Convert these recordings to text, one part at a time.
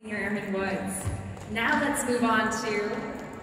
Airman Woods. Now let's move on to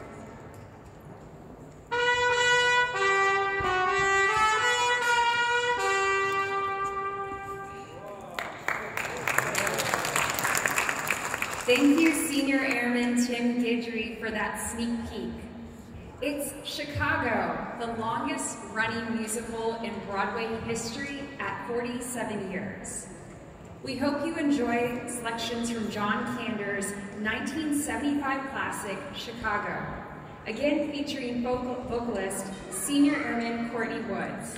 Thank you, Senior Airman Tim Guidry, for that sneak peek. It's Chicago, the longest running musical in Broadway history at 47 years. We hope you enjoy selections from John Kander's 1975 classic, Chicago, again featuring vocalist Senior Airman Courtney Woods.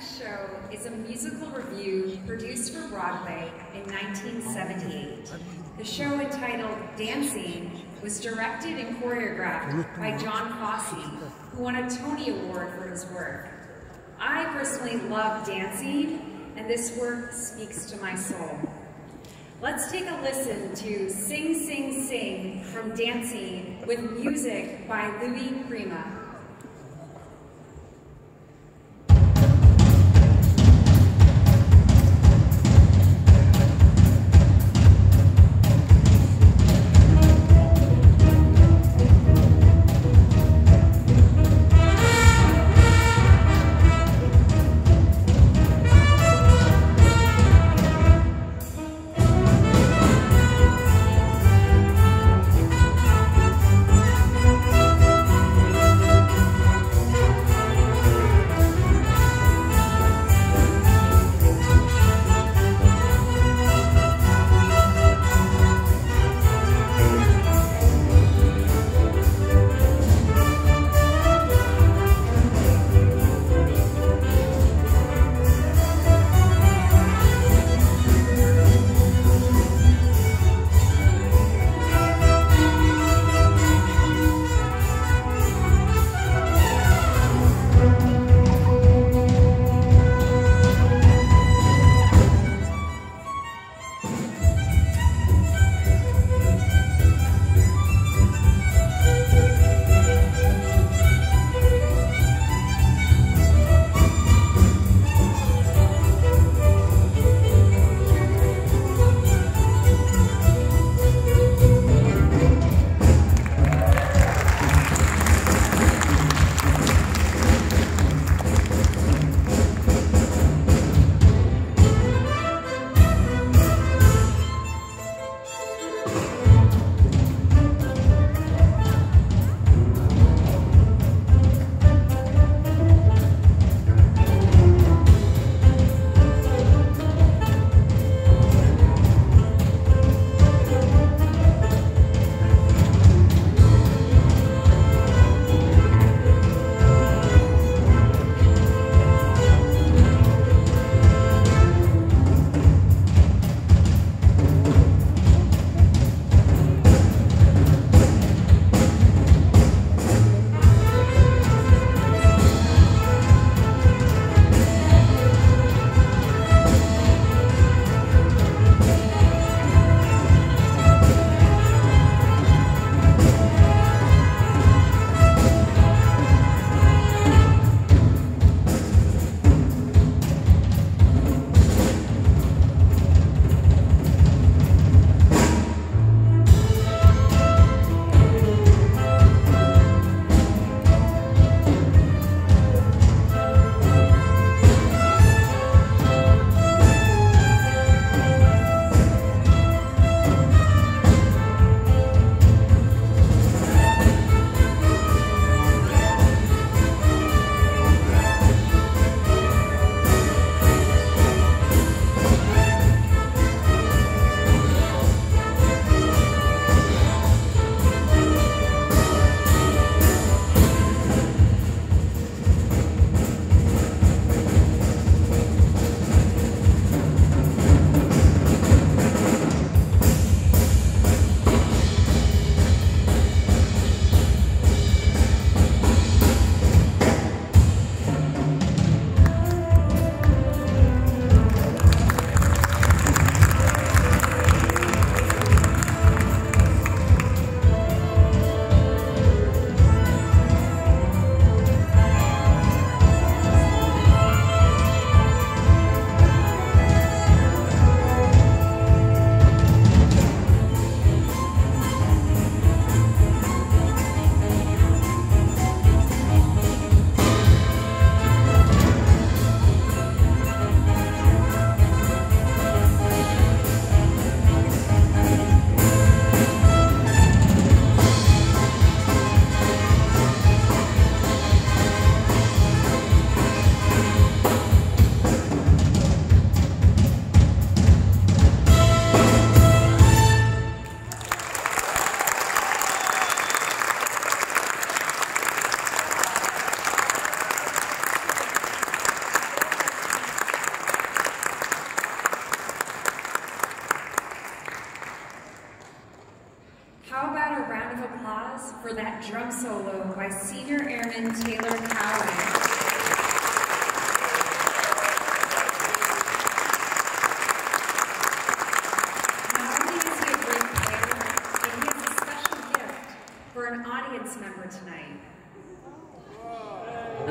next show is a musical revue produced for Broadway in 1978. The show, entitled Dancing, was directed and choreographed by John Fosse, who won a Tony Award for his work. I personally love dancing, and this work speaks to my soul. Let's take a listen to Sing, Sing, Sing from Dancing with music by Louis Prima.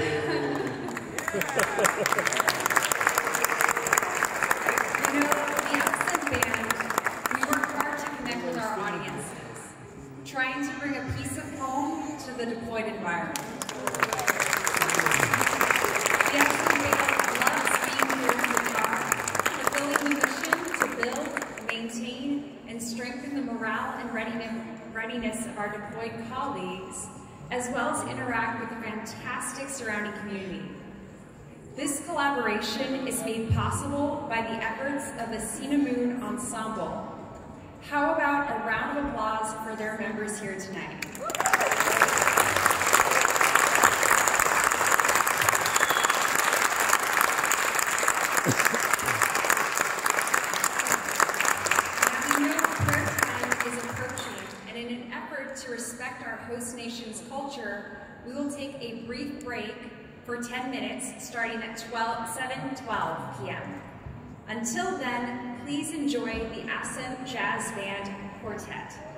You know, the AFCENT band, we work hard to connect with our audiences, trying to bring a piece of home to the deployed environment. The AFCENT band loves being here in Qatar, fulfilling the mission to build, maintain, and strengthen the morale and readiness of our deployed colleagues, as well as interact with the fantastic surrounding community. This collaboration is made possible by the efforts of the CineMoon Ensemble. How about a round of applause for their members here tonight? Now we know prayer time is approaching, and in an effort to respect our host nation's culture, we will take a brief break for 10 minutes starting at 7:12 p.m. Until then, please enjoy the AFCENT Jazz Band Quartet.